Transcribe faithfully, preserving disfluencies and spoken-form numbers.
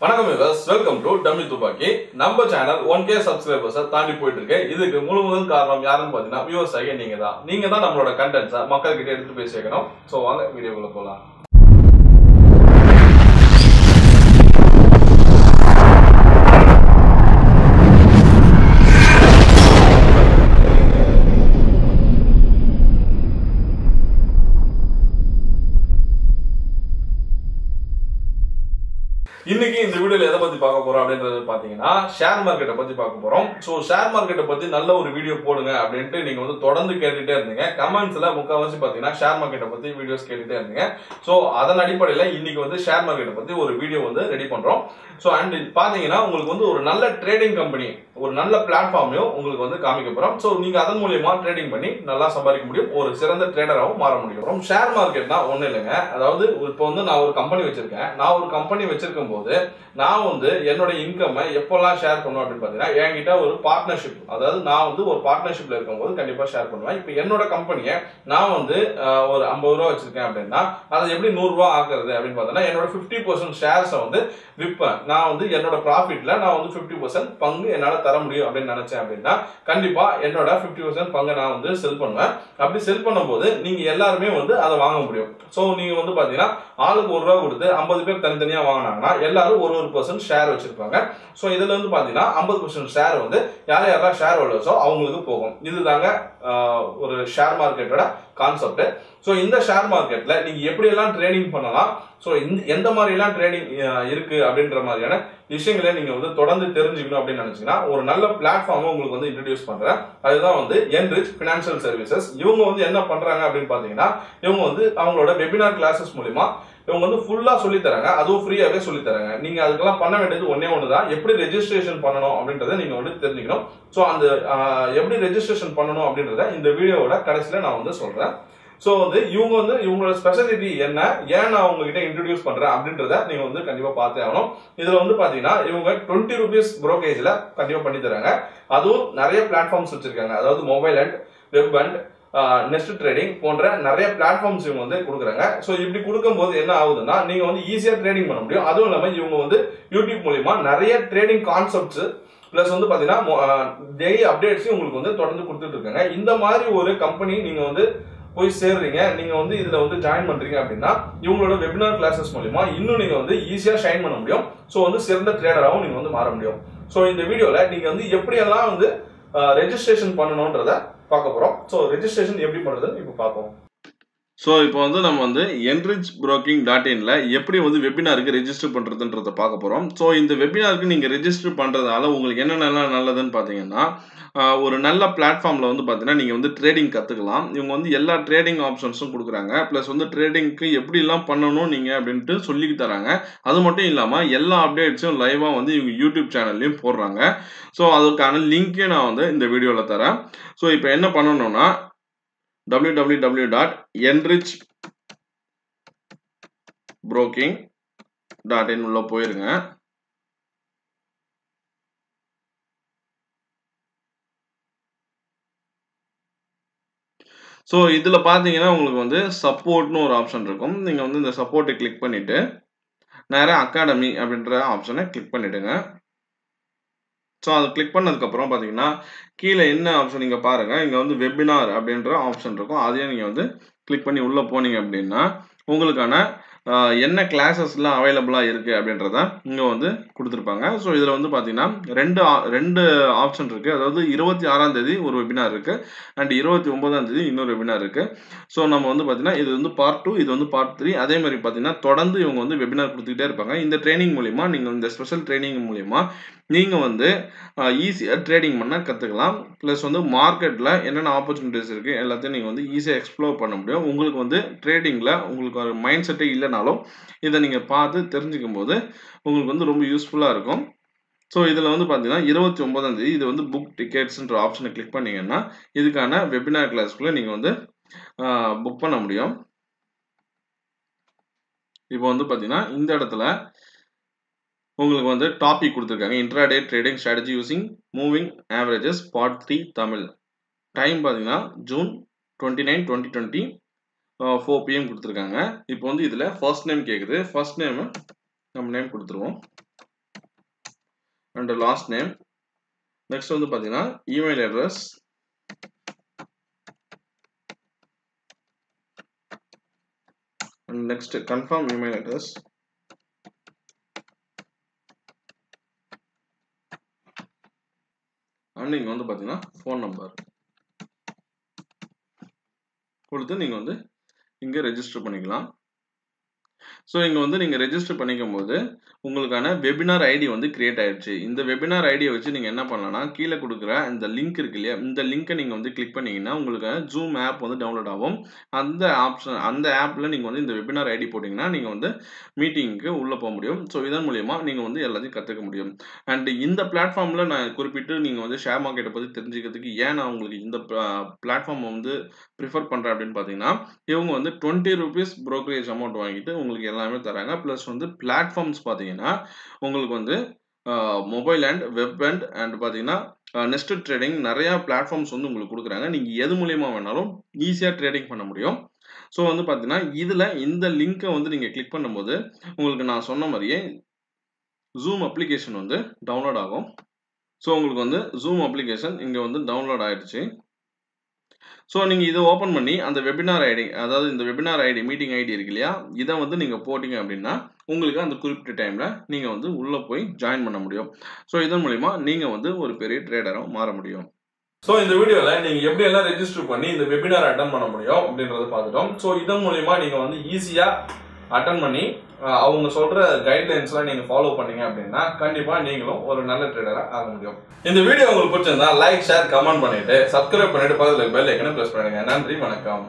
வணக்கம் viewers, welcome to dummy துப்பாக்கி. நம்ம சேனல் ஒன் கே சப்ஸ்கிரைபர்ஸ் தாண்டி போயிட்டு இருக்கு. இதுக்கு முழு முதல் காரணம் யாருன்னு பாத்தீங்கன்னா வியூவர்ஸ் ஆகிய நீங்க தான். நீங்க தான் நம்மளோட கண்டென்ட்ஸை மக்கள் கிட்ட எடுத்து போய் சேர்க்கணும். சோ வாங்க வீடியோக்குள்ள போலாம். இன்னைக்கு இந்த வீடியோல எதை பத்தி பார்க்க போறோம் அப்படின்றது பாத்தீங்கன்னா ஷேர் மார்க்கெட்டை பத்தி பார்க்க போறோம். சோ ஷேர் மார்க்கெட்டை பத்தி நல்ல ஒரு வீடியோ போடுங்க அப்படின்ட்டு நீங்க வந்து தொடர்ந்து கேட்டுட்டே இருந்தீங்க. கமெண்ட்ஸ்ல முக்கால்வாசி பாத்தீங்கன்னா ஷேர் மார்க்கெட்டை பத்தி வீடியோஸ் கேட்டுட்டே இருந்தீங்க. சோ அதன் அடிப்படையில இன்னைக்கு வந்து ஷேர் மார்க்கெட்டை பத்தி ஒரு வீடியோ வந்து ரெடி பண்றோம். சோ அண்ட் பாத்தீங்கன்னா உங்களுக்கு வந்து ஒரு நல்ல ட்ரேடிங் கம்பெனி, ஒரு நல்ல பிளாட்ஃபார்மையும் உங்களுக்கு வந்து காமிக்க போறோம். சோ நீங்க அதன் மூலியமா ட்ரேடிங் பண்ணி நல்லா சம்பாதிக்க முடியும், ஒரு சிறந்த ட்ரேடராகவும் மாற முடியும். ஷேர் மார்க்கெட்னா ஒண்ணு இல்லைங்க. அதாவது இப்போ வந்து நான் ஒரு கம்பெனி வச்சிருக்கேன். நான் ஒரு கம்பெனி வச்சிருக்கும் போது நான் வந்து என்னோட இன்கம் எப்பெல்லாம் ஷேர் பண்ணுவேன் அப்படின்னு பாத்தீங்கன்னா, என்கிட்ட ஒரு பார்ட்னர்ஷிப், அதாவது நான் வந்து ஒரு பார்ட்னர்ஷிப்ல இருக்கும் போது கண்டிப்பா ஷேர் பண்ணுவேன். இப்ப என்னோட கம்பெனியை நான் வந்து ஒரு ஐம்பது ரூபா வச்சிருக்கேன் அப்படின்னா அதை எப்படி நூறு ரூபாய் ஆக்குறது அப்படின்னு பார்த்தோம்னா, என்னோட பிப்டி பர்சன்ட் ஷேர்ஸை வந்து விற்பேன். நான் வந்து என்னோட ப்ராஃபிட்ல நான் வந்து பிப்டி பர்சன்ட் பங்கு என்னால தர முடியும் அப்படின்னு நினைச்சேன் அப்படின்னா கண்டிப்பா என்னோட பிப்டி பர்சன்ட் பங்கு நான் வந்து செல் பண்ணுவேன். அப்படி செல் பண்ணும்போது நீங்க எல்லாருமே வந்து அதை வாங்க முடியும். சோ நீங்க வந்து பாத்தீங்கன்னா ஆளுக்கு ஒரு ரூபா கொடுத்து ஐம்பது பேர் தனித்தனியா வாங்கினாங்கன்னா எல்லாரும் ஒரு ஒரு பர்சன்ட் ஷேர் வச்சிருப்பாங்க. சோ இதுல வந்து பாத்தீங்கன்னா ஐம்பது பர்சன்ட் ஷேர் வந்து யார் யாரெல்லாம் ஷேர் ஹோல்டர்ஸோ அவங்களுக்கு போகும். இதுதாங்க ஒரு ஷேர் மார்க்கெட்டோட கான்செப்ட். சோ இந்த ஷேர் மார்க்கெட்ல நீங்க எப்படி எல்லாம் ட்ரேடிங் பண்ணலாம், சோ எந்த மாதிரி எல்லாம் ட்ரேடிங் இருக்கு அப்படின்ற மாதிரியான விஷயங்களை நீங்க வந்து தொடர்ந்து தெரிஞ்சுக்கணும் அப்படின்னு நினைச்சீங்கன்னா ஒரு நல்ல பிளாட்ஃபார்ம் உங்களுக்கு வந்து இன்ட்ரோடியூஸ் பண்றேன். அதுதான் வந்து Enrich Financial Services. இவங்க வந்து என்ன பண்றாங்க அப்படின்னு பாத்தீங்கன்னா, இவங்க வந்து அவங்களோட வெபினார் கிளாஸஸ் மூலமா இவங்க வந்து ஃபுல்லா சொல்லி தராங்க. அதுவும் ஃப்ரீயாவே சொல்லி தராங்க. நீங்க அதுக்கெல்லாம் பண்ண வேண்டியது ஒன்னே ஒண்ணுதான், எப்படி ரெஜிஸ்ட்ரேஷன் பண்ணணும் அப்படின்றத நீங்க வந்து தெரிஞ்சுக்கணும். சோ அந்த எப்படி ரெஜிஸ்ட்ரேஷன் பண்ணணும் அப்படின்றத இந்த வீடியோவோட கடைசியில நான் வந்து சொல்றேன். சோ வந்து இவங்க வந்து இவங்களோட ஸ்பெஷாலிட்டி என்ன, ஏன் நான் உங்ககிட்ட இன்ட்ரோடியூஸ் பண்றேன் அப்படின்றத நீங்க வந்து கண்டிப்பா பார்த்தே ஆகணும். இதுல வந்து பாத்தீங்கன்னா இவங்க டுவெண்ட்டி ருபீஸ் புரோக்கேஜ்ல கண்டிப்பா பண்ணி தராங்க. அதுவும் நிறைய பிளாட்ஃபார்ம்ஸ் வச்சிருக்காங்க. அதாவது mobile and web and nest trading போன்ற நிறைய பிளாட்ஃபார்ம்ஸ் இவங்க வந்து கொடுக்குறாங்க. ஸோ இப்படி கொடுக்கும்போது என்ன ஆகுதுன்னா நீங்க வந்து ஈஸியா ட்ரேடிங் பண்ண முடியும். அதுவும் இல்லாம இவங்க வந்து யூடியூப் மூலியமா நிறைய ட்ரேடிங் கான்செப்ட்ஸ் பிளஸ் வந்து பாத்தீங்கன்னா டெய்லி அப்டேட்ஸையும் உங்களுக்கு வந்து தொடர்ந்து கொடுத்துட்டு இருக்காங்க. இந்த மாதிரி ஒரு கம்பெனி நீங்க வந்து போய் சேர்றீங்க, நீங்க வந்து இதுல வந்து ஜாயின் பண்றீங்க அப்படின்னா இவங்களோட வெபினார் கிளாஸஸ் மூலமா இன்னும் நீங்க வந்து ஈஸியா ஷைன் பண்ண முடியும். ஸோ வந்து சிறந்த ட்ரேடராகவும் நீங்க வந்து மாற முடியும். ஸோ இந்த வீடியோல நீங்க வந்து எப்படியெல்லாம் வந்து ரெஜிஸ்ட்ரேஷன் பண்ணணும்ன்றத பார்க்க போறோம். ஸோ ரெஜிஸ்ட்ரேஷன் எப்படி பண்றதுன்னு இப்போ பார்ப்போம். ஸோ இப்போ வந்து நம்ம வந்து என்ரிச் புரோக்கிங் டாட் இன்ல எப்படி வந்து வெபினாருக்கு ரெஜிஸ்டர் பண்றதுன்றத பார்க்க போறோம். ஸோ இந்த வெபினாருக்கு நீங்க ரெஜிஸ்டர் பண்றதால உங்களுக்கு என்னென்னலாம் நல்லதுன்னு பார்த்தீங்கன்னா, ஒரு நல்ல பிளாட்ஃபார்ம்ல வந்து பார்த்தீங்கன்னா நீங்க வந்து ட்ரேடிங் கத்துக்கலாம். இவங்க வந்து எல்லா ட்ரேடிங் ஆப்ஷன்ஸும் கொடுக்குறாங்க. பிளஸ் வந்து ட்ரேடிங்க்கு எப்படி எல்லாம் பண்ணணும் நீங்க அப்படின்ட்டு சொல்லி தராங்க. அது மட்டும் இல்லாம எல்லா அப்டேட்ஸும் லைவா வந்து இவங்க யூடியூப் சேனல்லையும் போடுறாங்க. ஸோ அதுக்கான லிங்க்கே நான் வந்து இந்த வீடியோல தரேன். ஸோ இப்போ என்ன பண்ணணும்னா W W W dot enrich broking dot in உள்ள போயிருங்க. ஸோ இதுல பாத்தீங்கன்னா உங்களுக்கு வந்து சப்போர்ட்னு ஒரு ஆப்ஷன் இருக்கும். நீங்க வந்து இந்த சப்போர்ட்டை கிளிக் பண்ணிட்டு நேரா அகாடமி அப்படின்ற ஆப்ஷனை கிளிக் பண்ணிடுங்க. ஸோ அதை கிளிக் பண்ணதுக்கு அப்புறம் பாத்தீங்கன்னா கீழே என்ன ஆப்ஷன் நீங்க பாருங்க, இங்க வந்து வெபினார் அப்படின்ற ஆப்ஷன் இருக்கும். அதையும் நீங்க வந்து கிளிக் பண்ணி உள்ள போனீங்க அப்படின்னா உங்களுக்கான என்ன கிளாஸஸ்லாம் அவைலபிளா இருக்கு அப்படின்றத இங்க வந்து கொடுத்துருப்பாங்க. ஸோ இதுல வந்து பாத்தீங்கன்னா ரெண்டு ரெண்டு ஆப்ஷன் இருக்கு. அதாவது இருபத்தி ஆறாம் தேதி ஒரு வெபினார் இருக்கு அண்ட் இருபத்தி ஒன்பதாம் தேதி இன்னொரு வெபினார் இருக்கு. ஸோ நம்ம வந்து பாத்தீங்கன்னா இது வந்து பார்ட் டூ, இது வந்து பார்ட் த்ரீ. அதே மாதிரி பாத்தீங்கன்னா தொடர்ந்து இவங்க வந்து வெபினார் கொடுத்துக்கிட்டே இருப்பாங்க. இந்த ட்ரைனிங் மூலியமா நீங்க இந்த ஸ்பெஷல் ட்ரைனிங் மூலியமா நீங்க வந்து ஈஸியா ட்ரேடிங் பண்ண கத்துக்கலாம். பிளஸ் வந்து மார்க்கெட்ல என்னென்ன ஆப்பர்ச்சுனிட்டிஸ் இருக்கு எல்லாத்தையும் நீங்க வந்து ஈஸியா எக்ஸ்ப்ளோர் பண்ண முடியும். உங்களுக்கு வந்து ட்ரேடிங்ல உங்களுக்கு ஒரு மைண்ட் செட்டே இல்லைனாலும் இதை நீங்க பார்த்து தெரிஞ்சுக்கும் போது உங்களுக்கு வந்து ரொம்ப யூஸ்ஃபுல்லா இருக்கும். ஸோ இதுல வந்து பாத்தீங்கன்னா இருபத்தி ஒன்பதாம் தேதி இது வந்து புக் டிக்கெட்ஸ்ன்ற ஆப்ஷனை கிளிக் பண்ணீங்கன்னா இதுக்கான வெபினார் கிளாஸ்க்குள்ள நீங்க வந்து புக் பண்ண முடியும். இப்போ வந்து பாத்தீங்கன்னா இந்த இடத்துல உங்களுக்கு வந்து டாபிக் கொடுத்துருக்காங்க, intraday trading strategy using moving averages part three Tamil. Time பார்த்தீங்கன்னா June twenty nine twenty twenty four PM கொடுத்துருக்காங்க. இப்போ வந்து இதில் ஃபர்ஸ்ட் நேம் கேட்குது. ஃபர்ஸ்ட் நேம் நம்ம நேம் கொடுத்துருவோம். and last name. Next வந்து பாத்தீங்கன்னா email address. And next confirm email address. And நீங்க வந்து பாத்தீங்கன்னா phone number கொடுத்து நீங்க வந்து இங்க ரெஜிஸ்டர் பண்ணிக்கலாம். ஸோ இங்கே வந்து நீங்கள் ரெஜிஸ்டர் பண்ணிக்கும் போது உங்களுக்கான வெபினார் ஐடி வந்து கிரியேட் ஆயிடுச்சு. இந்த வெபினார் ஐடியை வச்சு நீங்கள் என்ன பண்ணலாம்னா கீழே கொடுக்குற இந்த லிங்க் இருக்கு இல்லையா, இந்த லிங்க்கை நீங்கள் வந்து கிளிக் பண்ணீங்கன்னா உங்களுக்கு ஜூம் ஆப் வந்து டவுன்லோட் ஆகும். அந்த ஆப்ஷன் அந்த ஆப்பில் நீங்கள் வந்து இந்த வெபினார் ஐடி போட்டிங்கன்னா நீங்கள் வந்து மீட்டிங்க்கு உள்ளே போக முடியும். ஸோ இதன் மூலியமா நீங்கள் வந்து எல்லாத்தையும் கற்றுக்க முடியும். அண்ட் இந்த பிளாட்ஃபார்மில் நான் குறிப்பிட்டு நீங்கள் வந்து ஷேர் மார்க்கெட்டை பற்றி தெரிஞ்சுக்கிறதுக்கு ஏன் நான் உங்களுக்கு இந்த பிளாட்ஃபார்ம் வந்து ப்ரிஃபர் பண்ணுறேன் அப்படின்னு பார்த்தீங்கன்னா, இவங்க வந்து டுவெண்ட்டி ருபீஸ் ப்ரோக்கரேஜ் அமௌண்ட் வாங்கிட்டு உங்களுக்கு எல்லாமே தராங்க. ப்ளஸ் வந்து பிளாட்ஃபார்ம்ஸ் பார்த்தீங்கன்னா உங்களுக்கு வந்து mobile and web and and பார்த்தீங்கன்னா நெஸ்டட் ட்ரேடிங் நிறைய பிளாட்ஃபார்ம்ஸ் வந்து உங்களுக்கு கொடுக்குறாங்க. நீங்கள் எது மூலியமா வேணாலும் ஈஸியாக ட்ரேடிங் பண்ண முடியும். ஸோ வந்து பார்த்தீங்கன்னா இதில் இந்த லிங்கை வந்து நீங்கள் கிளிக் பண்ணும்போது உங்களுக்கு நான் சொன்ன மாதிரியே ஜூம் அப்ளிகேஷன் வந்து டவுன்லோட் ஆகும். ஸோ உங்களுக்கு வந்து ஜூம் அப்ளிகேஷன் இங்கே வந்து டவுன்லோட் ஆயிடுச்சு. ஸோ நீங்கள் இதை ஓப்பன் பண்ணி அந்த வெபினார் ஐடி, அதாவது இந்த வெபினார் ஐடி மீட்டிங் ஐடி இருக்கு இல்லையா, இதை வந்து நீங்கள் போட்டிங்க அப்படின்னா உங்களுக்கு அந்த குறிப்பிட்ட டைமில் நீங்கள் வந்து உள்ளே போய் ஜாயின் பண்ண முடியும். ஸோ இதன் மூலிமா நீங்கள் வந்து ஒரு பெரிய ட்ரேடராக மாற முடியும். ஸோ இந்த வீடியோவில் நீங்கள் எப்படி எல்லாம் ரெஜிஸ்டர் பண்ணி இந்த வெபினார் அட்டன் பண்ண முடியும் அப்படின்றத பார்த்துட்டோம். ஸோ இதன் மூலிமா நீங்கள் வந்து ஈஸியாக அட்டன் பண்ணி அவங்க சொல்ற கைட்லைன்ஸ்லாம் நீங்க ஃபாலோ பண்ணீங்க அப்படின்னா கண்டிப்பா நீங்களும் ஒரு நல்ல ட்ரேடரா ஆக முடியும். இந்த வீடியோ உங்களுக்கு பிடிச்சிருந்தா லைக், ஷேர், கமெண்ட் பண்ணிட்டு சப்ஸ்கிரைப் பண்ணிட்டு பக்கத்துல பெல் ஐக்கனை பிரஸ் பண்ணுங்க. நன்றி, வணக்கம்.